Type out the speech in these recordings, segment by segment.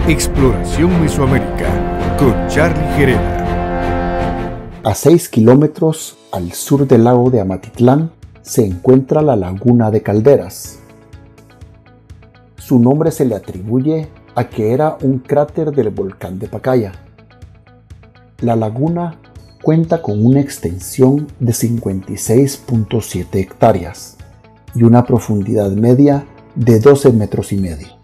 Exploración Mesoamérica con Charlie Gerena. A 6 kilómetros al sur del lago de Amatitlán se encuentra la Laguna de Calderas. Su nombre se le atribuye a que era un cráter del volcán de Pacaya. La laguna cuenta con una extensión de 56.7 hectáreas y una profundidad media de 12 metros y medio.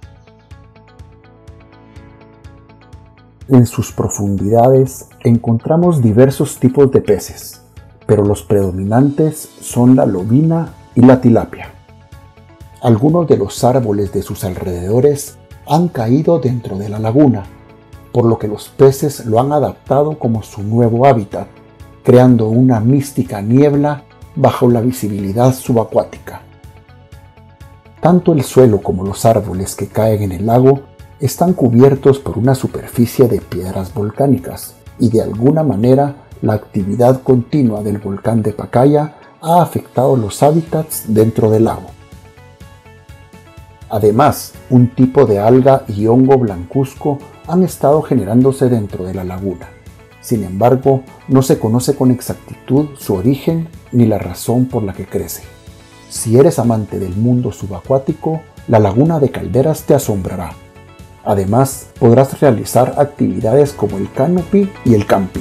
En sus profundidades encontramos diversos tipos de peces, pero los predominantes son la lobina y la tilapia. Algunos de los árboles de sus alrededores han caído dentro de la laguna, por lo que los peces lo han adaptado como su nuevo hábitat, creando una mística niebla bajo la visibilidad subacuática. Tanto el suelo como los árboles que caen en el lago están cubiertos por una superficie de piedras volcánicas y de alguna manera la actividad continua del volcán de Pacaya ha afectado los hábitats dentro del lago. Además, un tipo de alga y hongo blancuzco han estado generándose dentro de la laguna. Sin embargo, no se conoce con exactitud su origen ni la razón por la que crece. Si eres amante del mundo subacuático, la Laguna de Calderas te asombrará. Además, podrás realizar actividades como el canopy y el camping.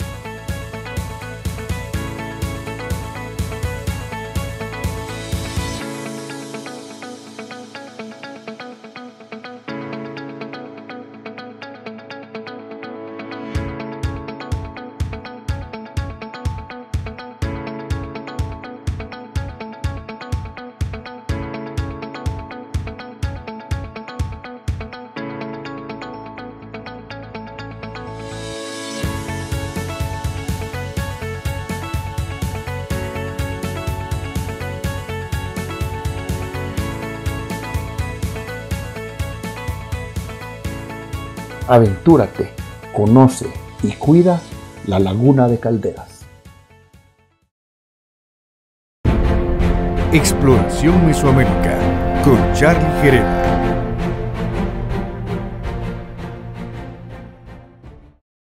Aventúrate, conoce y cuida la Laguna de Calderas. Exploración Mesoamérica con Charlie Gerena.